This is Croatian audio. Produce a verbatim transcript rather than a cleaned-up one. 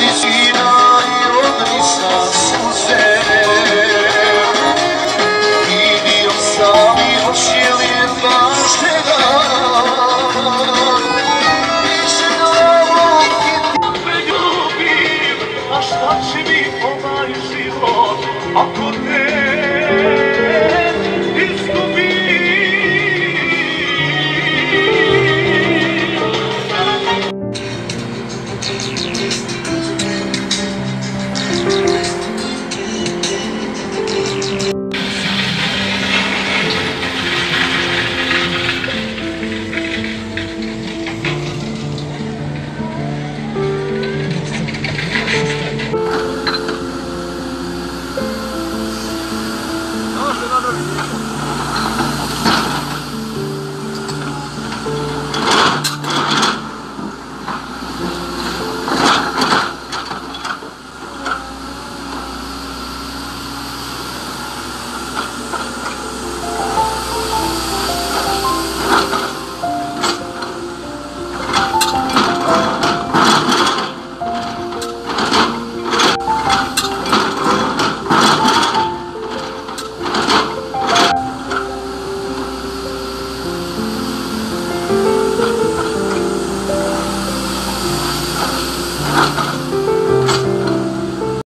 Visina i odrisa suze. Vidio sam još je lijepa žena. Više glavu ti me ljubim, a šta će mi ovaj život ako te